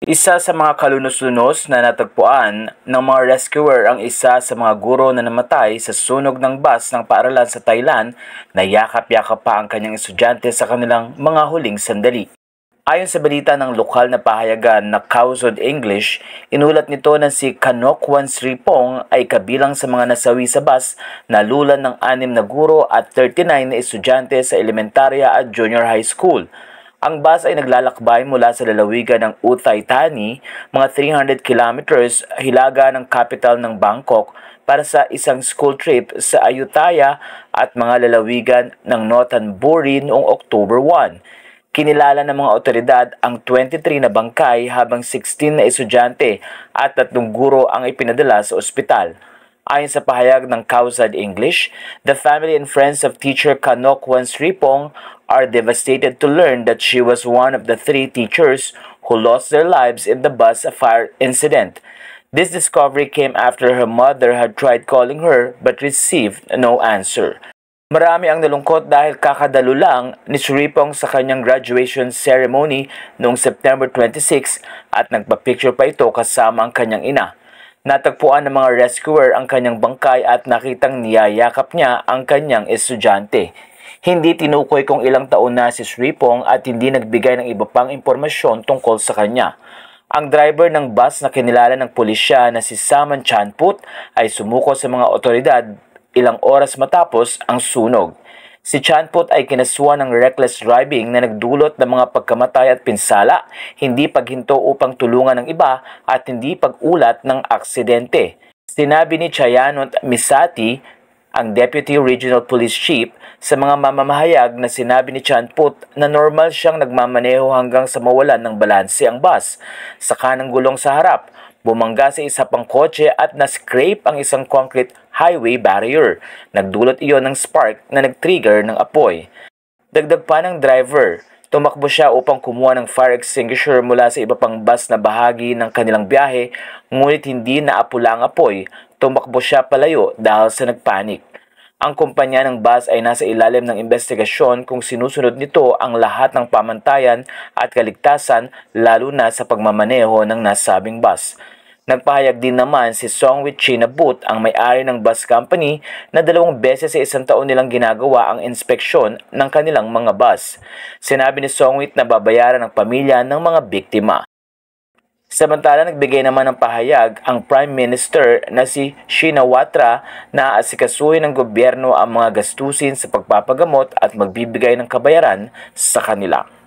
Isa sa mga kalunos-lunos na natagpuan ng mga rescuer ang isa sa mga guro na namatay sa sunog ng bus ng paaralan sa Thailand na yakap-yakap pa ang kanyang estudyante sa kanilang mga huling sandali. Ayon sa balita ng lokal na pahayagan na Kausod English, inulat nito na si Kanokwan Sripong ay kabilang sa mga nasawi sa bus na lulan ng 6 na guro at 39 na estudyante sa elementarya at junior high school. Ang bus ay naglalakbay mula sa lalawigan ng Uthai Thani, mga 300 kilometers hilaga ng capital ng Bangkok para sa isang school trip sa Ayutthaya at mga lalawigan ng Nonthaburi noong October 1. Kinilala ng mga otoridad ang 23 na bangkay habang 16 na estudyante at 3 guro ang ipinadala sa ospital. Ayon sa pahayag ng Kausad English, the family and friends of teacher Kanokwan Sripong are devastated to learn that she was one of the 3 teachers who lost their lives in the bus fire incident. This discovery came after her mother had tried calling her but received no answer. Marami ang nalungkot dahil kakadalo lang ni Sripong sa kanyang graduation ceremony noong September 26 at nagpa-picture pa ito kasama ang kanyang ina. Natagpuan ng mga rescuer ang kanyang bangkay at nakitang niyayakap niya ang kanyang estudyante. Hindi tinukoy kung ilang taon na si Sripong at hindi nagbigay ng iba pang impormasyon tungkol sa kanya. Ang driver ng bus na kinilala ng pulisya na si Saman Chanput ay sumuko sa mga otoridad ilang oras matapos ang sunog. Si Chanput ay kinasuhan ng reckless driving na nagdulot ng mga pagkamatay at pinsala, hindi paghinto upang tulungan ng iba at hindi pag-ulat ng aksidente. Sinabi ni Chayanot Misati, ang Deputy Regional Police Chief, sa mga mamamahayag na sinabi ni Chanput na normal siyang nagmamaneho hanggang sa mawalan ng balanse ang bus. Sa kanang gulong sa harap, bumangga sa isa pang kotse at na-scrape ang isang concrete highway barrier. Nagdulot iyon ng spark na nag-trigger ng apoy. Dagdag pa ng driver, tumakbo siya upang kumuha ng fire extinguisher mula sa iba pang bus na bahagi ng kanilang biyahe, ngunit hindi naapula ang apoy. Tumakbo siya palayo dahil sa nagpanik. Ang kumpanya ng bus ay nasa ilalim ng investigasyon kung sinusunod nito ang lahat ng pamantayan at kaligtasan, lalo na sa pagmamaneho ng nasabing bus. Nagpahayag din naman si Songwit Chinabut, ang may-ari ng bus company, na 2 beses sa isang taon nilang ginagawa ang inspeksyon ng kanilang mga bus. Sinabi ni Songwit na babayaran ng pamilya ng mga biktima. Samantala, nagbigay naman ng pahayag ang Prime Minister na si Shinawatra na aasikasuhin ng gobyerno ang mga gastusin sa pagpapagamot at magbibigay ng kabayaran sa kanila.